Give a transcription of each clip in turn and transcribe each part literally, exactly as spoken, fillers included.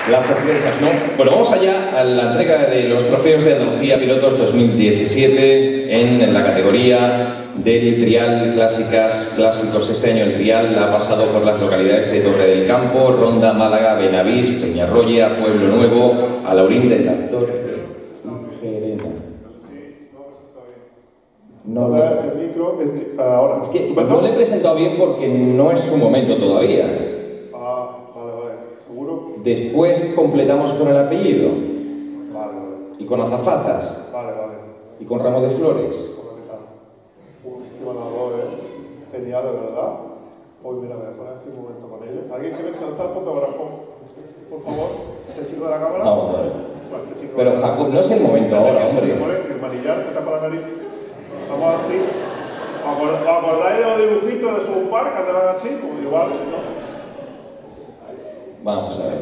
Las sorpresas, ¿no? Bueno, vamos allá a la entrega de los trofeos de Andalucía Pilotos dos mil diecisiete en la categoría del trial clásicas, clásicos. Este año el trial ha pasado por las localidades de Torre del Campo, Ronda, Málaga, Benavís, Peñarroya, Pueblo Nuevo, Alaurín de la Torre y Gerena. No, no, el micro, es que ahora. Es que no le he presentado bien porque no es su momento todavía. Ah, vale, vale. ¿Seguro? Después completamos con el apellido. Vale, vale. Y con azafatas. Vale, vale. Y con ramo de flores. Buenísima las dos, ¿eh? Genial, de verdad. Hoy, mira, voy a poner así un momento con ellos. ¿Alguien quiere chantar fotógrafo? Por favor, el chico de la cámara. Vamos a ver. Vale, el chico Pero de la... Jacob, no es el momento ahora, hombre. El manillar que tapa la nariz. Vamos así. ¿Os acordáis de los dibujitos de South Park que andaban así? Pues igual, ¿no? Vamos a ver.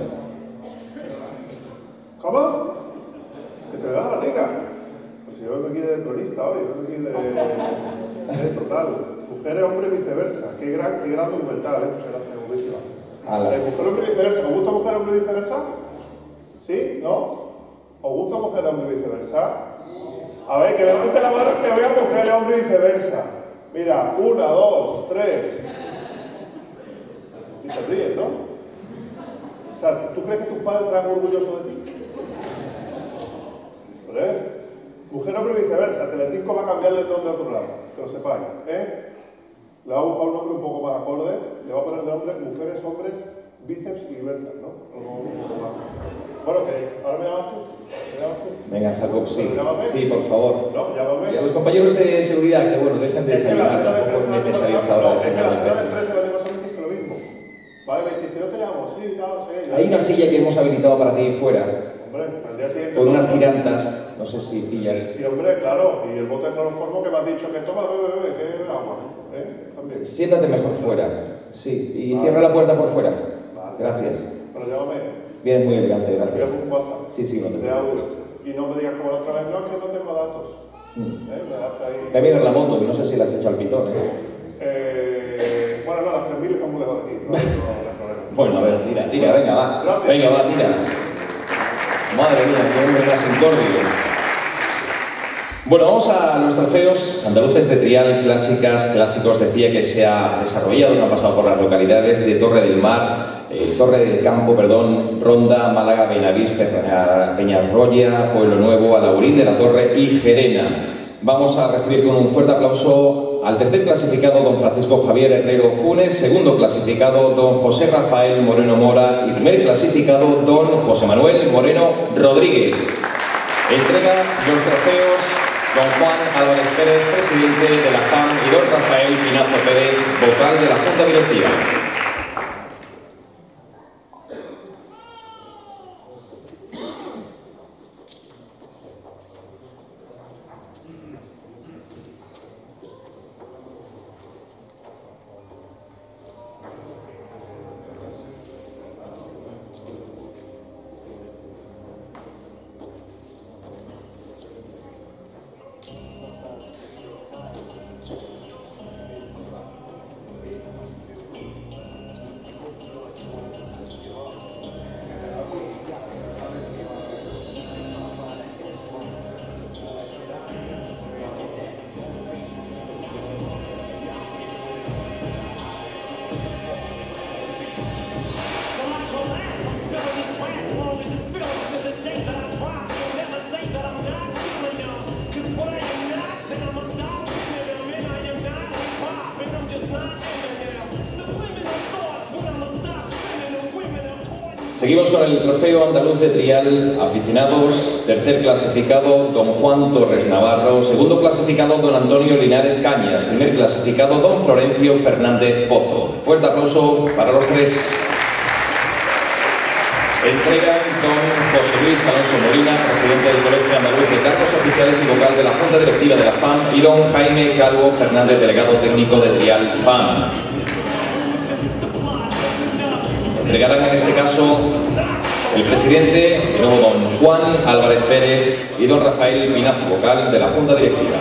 ¿Cómo? Que se me da la liga. Pues yo vengo aquí de tronista hoy, vengo aquí de... de total. Mujeres, hombre, viceversa. Qué gran, qué gran documental, ¿eh? Pues gracias, buenísima. Eh, mujer, hombre, viceversa. ¿Os gusta mujer, hombre, viceversa? ¿Sí? ¿No? ¿Os gusta mujer, hombre, viceversa? A ver, que levante la mano que vea mujer, hombre, viceversa. Mira, una, dos, tres. Y te ríes, ¿no? O sea, ¿tú crees que tus padres están orgullosos de ti? ¿Vale? Mujer, hombre, viceversa. Telecinco va a cambiarle el nombre al programa, que lo sepáis, ¿eh? Le va a buscar un nombre un poco más acorde, le va a poner de nombre mujeres, hombres, bíceps y diversas, ¿no? Bueno, que ahora me llamas tú. ¿Me llamas tú? Venga, Jacob, sí. Llámame. Sí, por favor. No, llámame. Y a los compañeros de seguridad, que bueno, dejen de desayunar, tampoco es necesario esta hora de señal de precios. Lo mismo. Vale, que yo te llamo, sí, claro, sí. Hay una silla que hemos habilitado para ti fuera. Hombre, al día siguiente. Con unas tirantas, no sé si pillas. Sí, hombre, claro. Y el bote de cloroformo que me has dicho que toma, bebe, bebe, que bebe agua. ¿Eh? También. Siéntate mejor fuera. Sí, y vale. Cierra la puerta por fuera. Vale. Gracias. Pero llámame. Bien, muy elegante, gracias. Un WhatsApp. Sí, sí, no te preocupes. Y no me digas como la otra vez, no, es que no tengo datos. Mm. ¿Eh? Me das ahí. Voy a mirar la moto, que no sé si la has hecho al pitón, ¿eh? eh bueno, no, las tres mil están muy lejos de aquí. No, no, no, bueno, a ver, tira, tira, venga, va. Gracias. Venga, va, tira. Madre mía, qué hombre más incórdido. Bueno, vamos a los trofeos andaluces de trial, clásicas, clásicos. Decía que se ha desarrollado, no ha pasado por las localidades de Torre del Mar, eh, Torre del Campo, perdón, Ronda, Málaga, Benavís, Peñarroya, Pueblo Nuevo, Alaurín de la Torre y Gerena. Vamos a recibir con un fuerte aplauso al tercer clasificado, don Francisco Javier Herrero Funes, segundo clasificado, don José Rafael Moreno Mora y primer clasificado, don José Manuel Moreno Rodríguez. Entrega los trofeos don Juan Álvarez Pérez, presidente de la F A M, y don Rafael Pinazo Pérez, vocal de la Junta Directiva. Seguimos con el trofeo andaluz de trial aficionados, tercer clasificado don Juan Torres Navarro, segundo clasificado don Antonio Linares Cañas, primer clasificado don Florencio Fernández Pozo. Fuerte aplauso para los tres. Entregan don José Luis Alonso Molina, presidente del Colegio Andaluz de Cargos Oficiales y vocal de la Junta Directiva de la F A M, y don Jaime Calvo Fernández, delegado técnico de trial F A M. Entregarán en este caso el presidente, de nuevo don Juan Álvarez Pérez y don Rafael Pinazo, vocal de la Junta Directiva.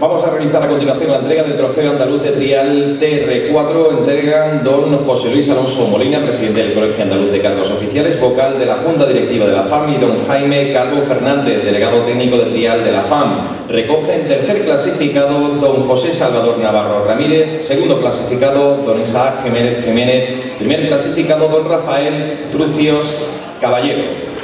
Vamos a realizar a continuación la entrega del Trofeo Andaluz de Trial T R cuatro. Entregan don José Luis Alonso Molina, presidente del Colegio Andaluz de Cargos Oficiales, vocal de la Junta Directiva de la F A M, y don Jaime Calvo Fernández, delegado técnico de Trial de la F A M. Recogen tercer clasificado don José Salvador Navarro Ramírez, segundo clasificado don Isaac Jiménez Jiménez, primer clasificado don Rafael Trucios Caballero.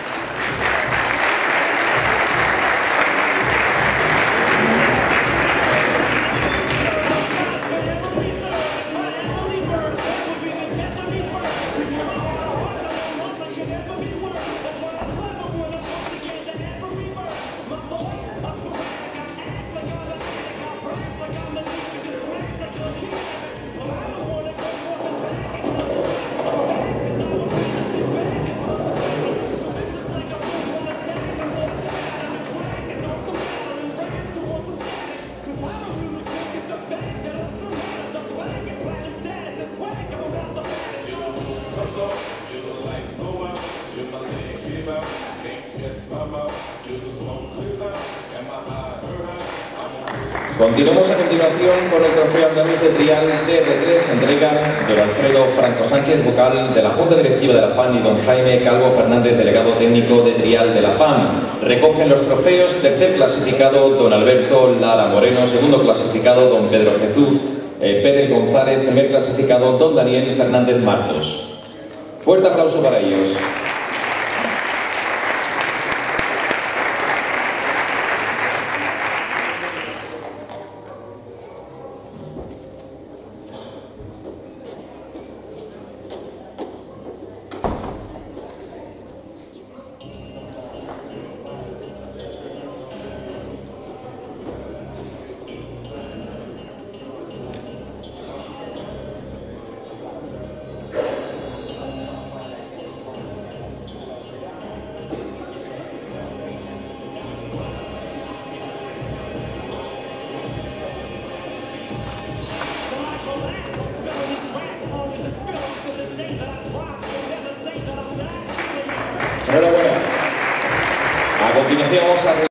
Continuamos a continuación con el Trofeo Andaluz de Trial T R tres. Entregan don Alfredo Franco Sánchez, vocal de la Junta Directiva de la F A M, y don Jaime Calvo Fernández, delegado técnico de Trial de la F A M. Recogen los trofeos: tercer clasificado don Alberto Lara Moreno, segundo clasificado don Pedro Jesús eh, Pérez González, primer clasificado don Daniel Fernández Martos. Fuerte aplauso para ellos. Enhorabuena. A continuación vamos a